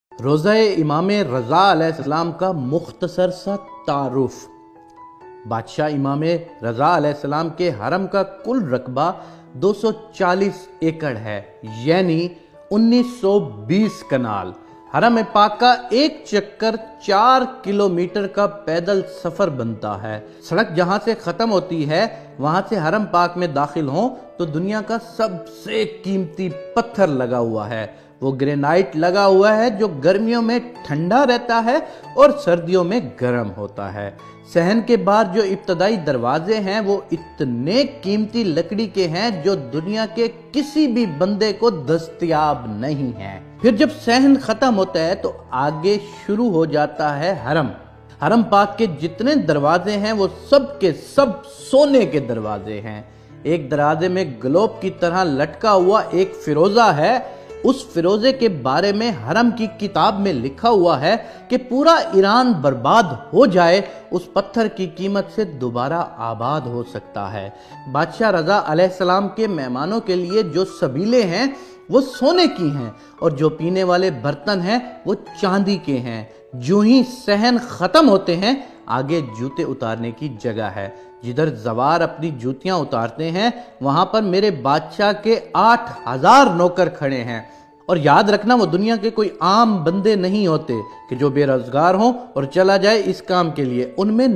روزہ امام رضا علیہ السلام کا مختصر سا تعارف۔ بادشاہ امام رضا علیہ السلام کے حرم کا کل رقبہ 240 ایکڑ ہے، یعنی 1920 کنال۔ حرم پاک کا ایک چکر 4 کلومیٹر کا پیدل سفر بنتا ہے۔ سڑک جہاں سے ختم ہوتی ہے وہاں سے حرم پاک میں داخل ہوں تو دنیا کا سب سے قیمتی پتھر لگا ہوا ہے۔ وہ گرینائٹ لگا ہوا ہے جو گرمیوں میں ٹھنڈا رہتا ہے اور سردیوں میں گرم ہوتا ہے۔ صحن کے باہر جو ابتدائی دروازے ہیں وہ اتنے قیمتی لکڑی کے ہیں جو دنیا کے کسی بھی بندے کو دستیاب نہیں ہیں۔ پھر جب صحن ختم ہوتا ہے تو آگے شروع ہو جاتا ہے حرم۔ حرم پاک کے جتنے دروازے ہیں وہ سب کے سب سونے کے دروازے ہیں۔ ایک دروازے میں گلوب کی طرح لٹکا ہوا ایک فیروزہ ہے۔ اس فیروزے کے بارے میں حرم کی کتاب میں لکھا ہوا ہے کہ پورا ایران برباد ہو جائے اس پتھر کی قیمت سے دوبارہ آباد ہو سکتا ہے۔ بادشاہ رضا علیہ السلام کے مہمانوں کے لیے جو سبیلے ہیں وہ سونے کی ہیں اور جو پینے والے برتن ہیں وہ چاندی کے ہیں۔ جو ہی صحن ختم ہوتے ہیں آگے جوتے اتارنے کی جگہ ہے۔ جدھر زوار اپنی جوتیاں اتارتے ہیں وہاں پر میرے بادشاہ کے 8000 نوکر کھڑے ہیں۔ اور یاد رکھنا وہ دنیا کے کوئی عام بندے نہیں ہوتے کہ جو بے روزگار ہوں اور چلا جائے اس کام کے لیے۔ ان میں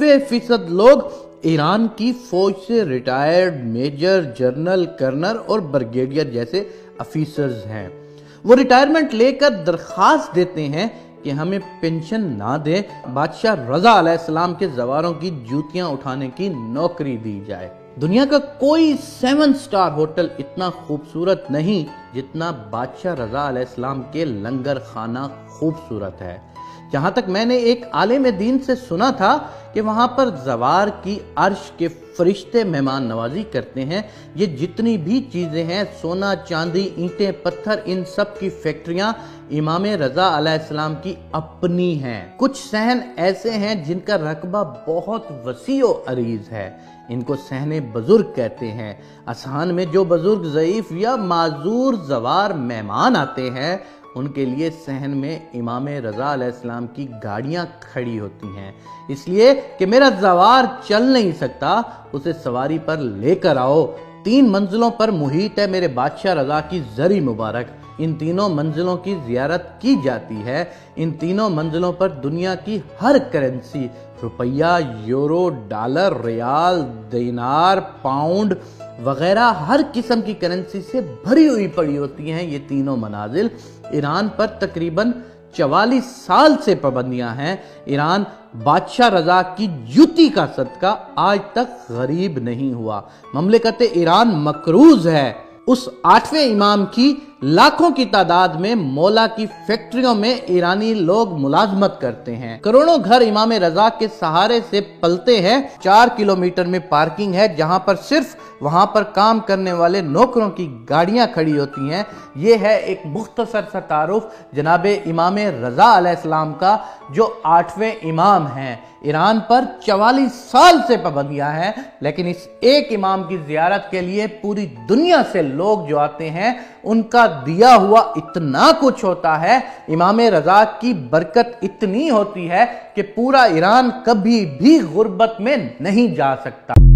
90% لوگ ایران کی فوج سے ریٹائرڈ میجر، جنرل، کرنل اور بریگیڈیئر جیسے افیسرز ہیں۔ وہ ریٹائرمنٹ لے کر درخواست دیتے ہیں کہ ہمیں پینشن نہ دے، بادشاہ رضا علیہ السلام کے زواروں کی جوتیاں اٹھانے کی نوکری دی جائے۔ دنیا کا کوئی 7 سٹار ہوٹل اتنا خوبصورت نہیں جتنا بادشاہ رضا علیہ السلام کے لنگر خانہ خوبصورت ہے۔ جہاں تک میں نے ایک عالم دین سے سنا تھا کہ وہاں پر زوار کی عرش کے فرشتے مہمان نوازی کرتے ہیں۔ یہ جتنی بھی چیزیں ہیں، سونا، چاندی، اینٹیں، پتھر، ان سب کی فیکٹریاں امام رضا علیہ السلام کی اپنی ہیں۔ کچھ صحن ایسے ہیں جن کا رقبہ بہت وسیع و عریض ہے۔ ان کو صحن بزرگ کہتے ہیں۔ اذہان میں جو بزرگ، ضعیف یا معذور زوار مہمان آتے ہیں ان کے لیے صحن میں امام رضا علیہ السلام کی گاڑیاں کھڑی ہوتی ہیں، اس لیے کہ میرا زوار چل نہیں سکتا، اسے سواری پر لے کر آؤ۔ 3 منزلوں پر محیط ہے میرے بادشاہ رضا کی زری مبارک۔ ان تینوں منزلوں کی زیارت کی جاتی ہے۔ ان تینوں منزلوں پر دنیا کی ہر کرنسی، روپیہ، یورو، ڈالر، ریال، دینار، پاؤنڈ وغیرہ ہر قسم کی کرنسی سے بھری ہوئی پڑی ہوتی ہیں یہ تینوں منازل۔ ایران پر تقریباً 44 سال سے پابندیاں ہیں۔ ایران بادشاہ رضا کی جوتی کا صدقہ آج تک غریب نہیں ہوا۔ مملکت ایران مقروض ہے۔ اس 8ویں امام کی لاکھوں کی تعداد میں مولا کی فیکٹریوں میں ایرانی لوگ ملازمت کرتے ہیں۔ کروڑوں گھر امام رضا کے سہارے سے پلتے ہیں۔ 4 کلومیٹر میں پارکنگ ہے جہاں پر صرف وہاں پر کام کرنے والے نوکروں کی گاڑیاں کھڑی ہوتی ہیں۔ یہ ہے ایک مختصر سا تعارف جناب امام رضا علیہ السلام کا جو 8ویں امام ہیں۔ ایران پر 44 سال سے پابندیاں ہیں، لیکن اس ایک امام کی زیارت کے لیے پوری دنیا سے لوگ جو آتے ہیں ان کا دیا ہوا اتنا کچھ ہوتا ہے، امام رضا کی برکت اتنی ہوتی ہے کہ پورا ایران کبھی بھی غربت میں نہیں جا سکتا۔